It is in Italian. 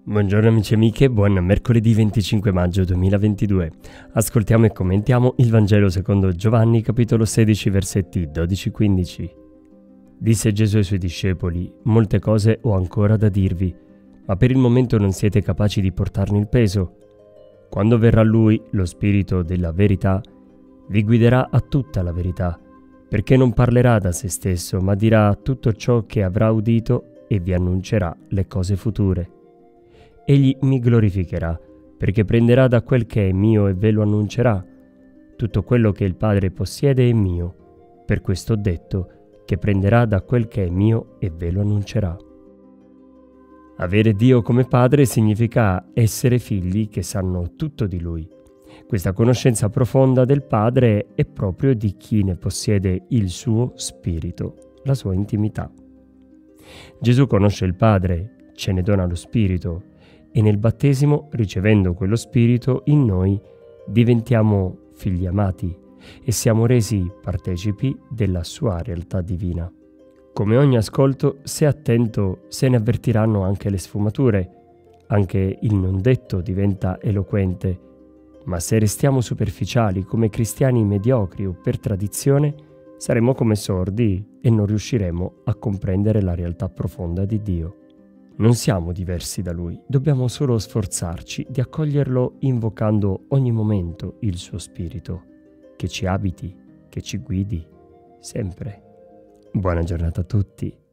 Buongiorno amici e amiche, buon mercoledì 25 maggio 2022. Ascoltiamo e commentiamo il Vangelo secondo Giovanni, capitolo 16, versetti 12-15. Disse Gesù ai suoi discepoli: molte cose ho ancora da dirvi, ma per il momento non siete capaci di portarne il peso. Quando verrà Lui, lo Spirito della verità, vi guiderà a tutta la verità, perché non parlerà da se stesso, ma dirà tutto ciò che avrà udito e vi annuncerà le cose future. Egli mi glorificherà, perché prenderà da quel che è mio e ve lo annuncerà. Tutto quello che il Padre possiede è mio. Per questo ho detto che prenderà da quel che è mio e ve lo annuncerà. Avere Dio come Padre significa essere figli che sanno tutto di Lui. Questa conoscenza profonda del Padre è proprio di chi ne possiede il suo spirito, la sua intimità. Gesù conosce il Padre, ce ne dona lo Spirito, e nel battesimo, ricevendo quello Spirito, in noi diventiamo figli amati e siamo resi partecipi della sua realtà divina. Come ogni ascolto, se attento, se ne avvertiranno anche le sfumature. Anche il non detto diventa eloquente. Ma se restiamo superficiali come cristiani mediocri o per tradizione, saremo come sordi e non riusciremo a comprendere la realtà profonda di Dio. Non siamo diversi da Lui, dobbiamo solo sforzarci di accoglierlo invocando ogni momento il suo Spirito, che ci abiti, che ci guidi, sempre. Buona giornata a tutti.